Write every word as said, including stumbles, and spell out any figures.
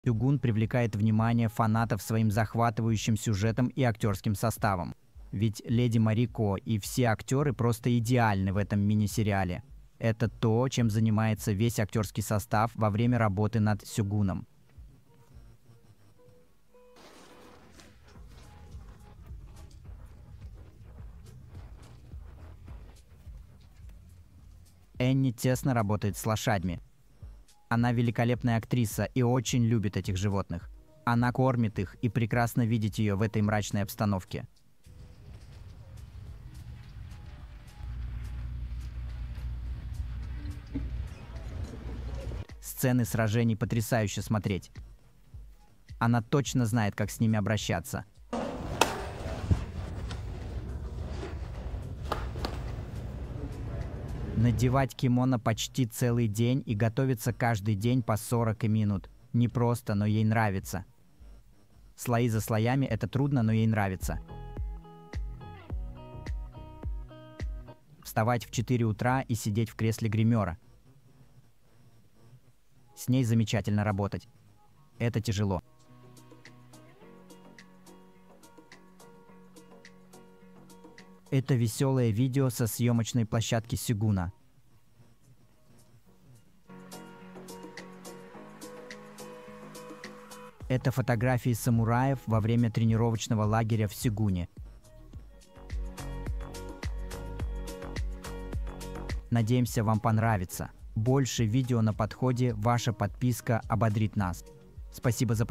Сёгун привлекает внимание фанатов своим захватывающим сюжетом и актерским составом. Ведь Леди Марико и все актеры просто идеальны в этом мини-сериале. Это то, чем занимается весь актерский состав во время работы над Сёгуном. Энни тесно работает с лошадьми. Она великолепная актриса и очень любит этих животных. Она кормит их, и прекрасно видеть ее в этой мрачной обстановке. Сцены сражений потрясающе смотреть. Она точно знает, как с ними обращаться. Надевать кимоно почти целый день и готовиться каждый день по сорок минут. Не просто, но ей нравится. Слои за слоями — это трудно, но ей нравится. Вставать в четыре утра и сидеть в кресле гримера. С ней замечательно работать. Это тяжело. Это веселое видео со съемочной площадки Сёгуна. Это фотографии самураев во время тренировочного лагеря в Сёгуне. Надеемся, вам понравится. Больше видео на подходе, ваша подписка ободрит нас. Спасибо за просмотр.